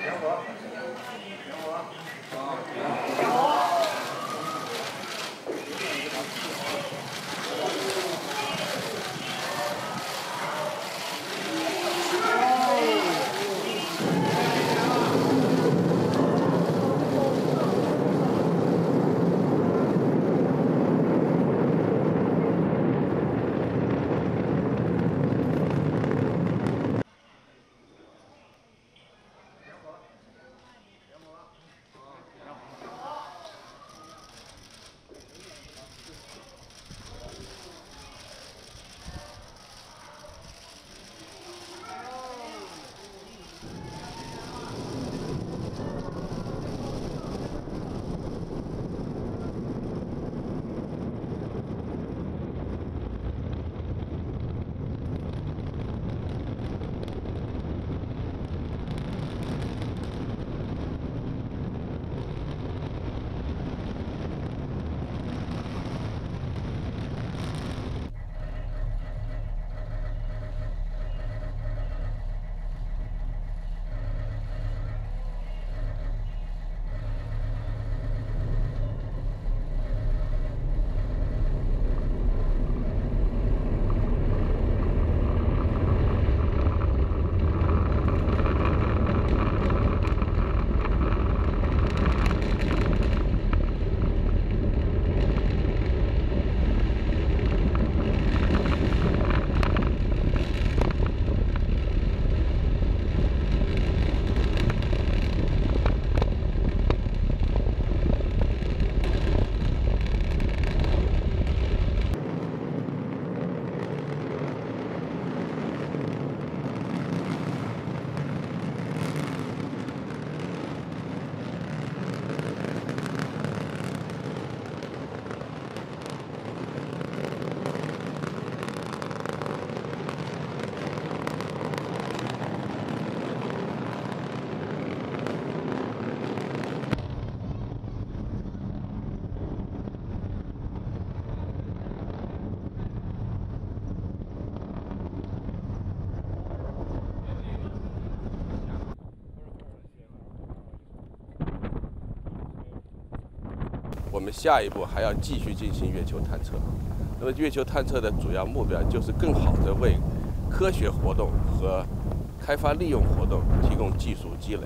我们下一步还要继续进行月球探测。那么，月球探测的主要目标就是更好地为科学活动和开发利用活动提供技术积累。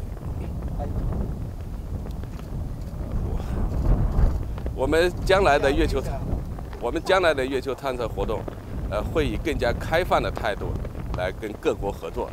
我们将来的月球探测活动，会以更加开放的态度来跟各国合作。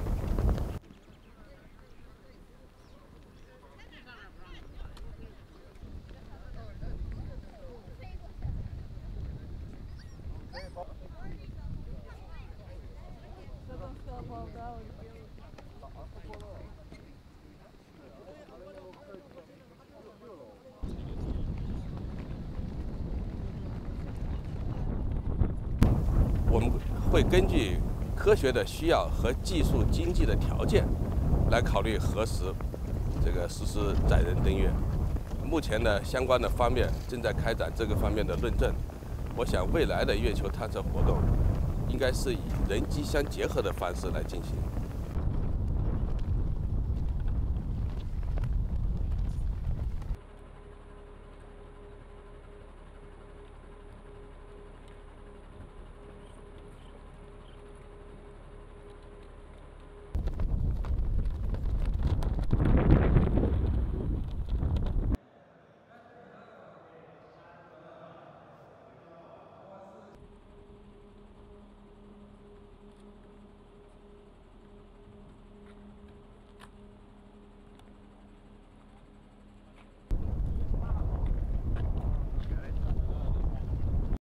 我们会根据科学的需要和技术经济的条件，来考虑何时实施载人登月。目前呢，相关的方面正在开展这个方面的论证。我想未来的月球探测活动，应该是以人机相结合的方式来进行。